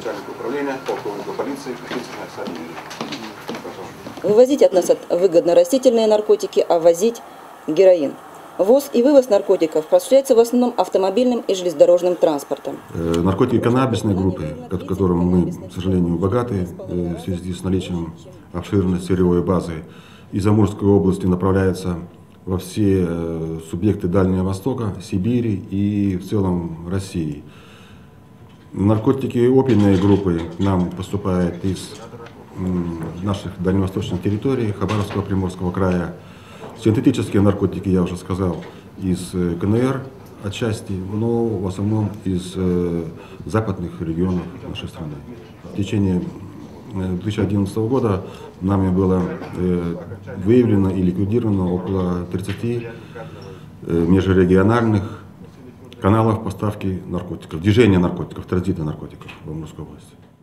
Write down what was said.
начальника управления, полковника полиции Капицына Оксане Юрьевне. Вывозить от нас выгодно растительные наркотики, а возить героин. Ввоз и вывоз наркотиков осуществляется в основном автомобильным и железнодорожным транспортом. Наркотики каннабисной группы, которым мы, к сожалению, богаты в связи с наличием обширной сырьевой базы, из Амурской области направляются во все субъекты Дальнего Востока, Сибири и в целом России. Наркотики опийной группы к нам поступают из наших дальневосточных территорий, Хабаровского, Приморского края. Синтетические наркотики, я уже сказал, из КНР отчасти, но в основном из западных регионов нашей страны. В течение 2011 года нами было выявлено и ликвидировано около 30 межрегиональных каналов поставки наркотиков, движения наркотиков, транзита наркотиков в Амурской области.